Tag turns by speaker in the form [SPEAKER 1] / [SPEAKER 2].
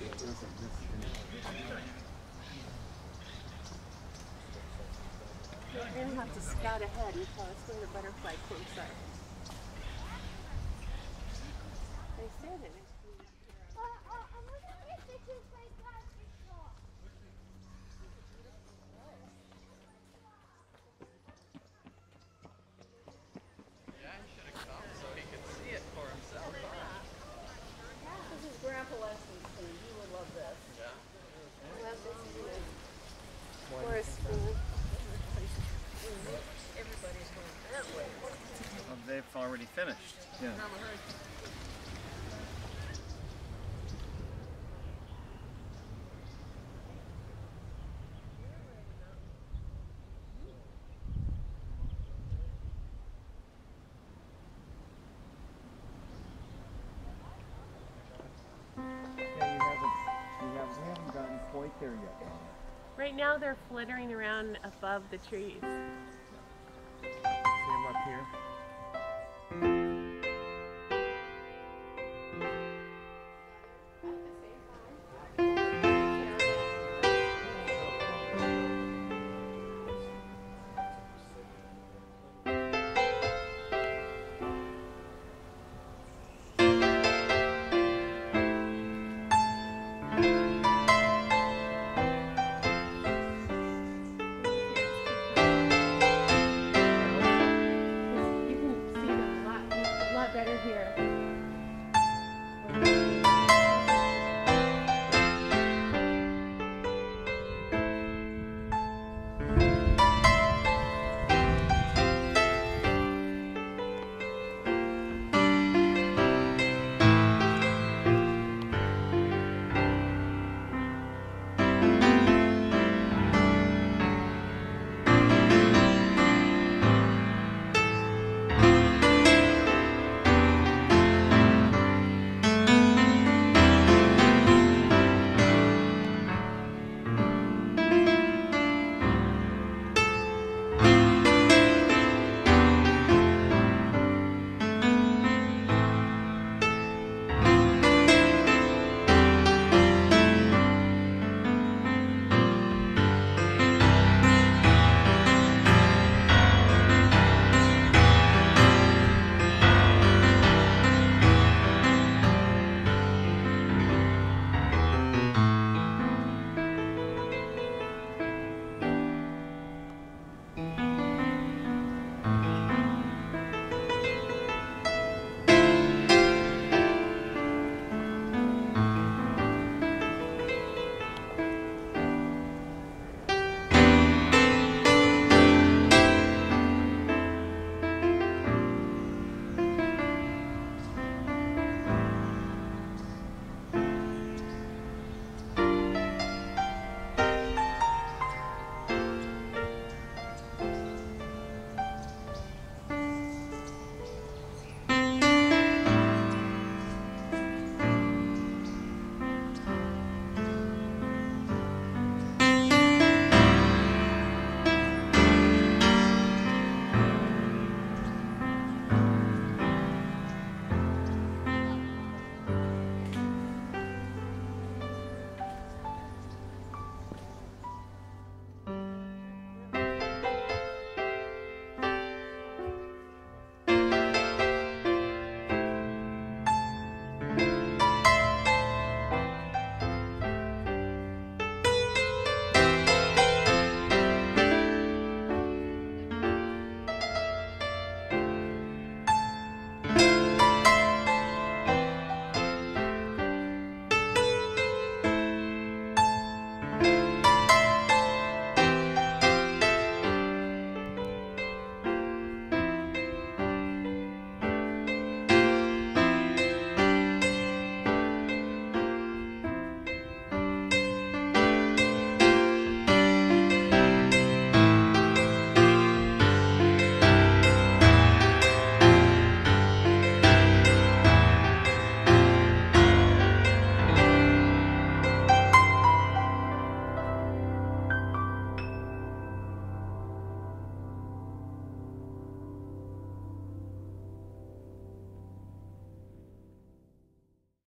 [SPEAKER 1] You're going to have to scout ahead and tell us where the butterfly clumps are. They said it.
[SPEAKER 2] Yeah, he should have come so he could see it for himself.
[SPEAKER 3] This is Grandpa Leslie's thing. He would love this.
[SPEAKER 2] Yeah.
[SPEAKER 1] Well, this is the forest food.
[SPEAKER 3] Everybody's going that way.
[SPEAKER 2] Well, they've already finished. Yeah.
[SPEAKER 4] We haven't gotten quite there yet.
[SPEAKER 1] Right now they're flittering around above the trees.
[SPEAKER 4] See them up here?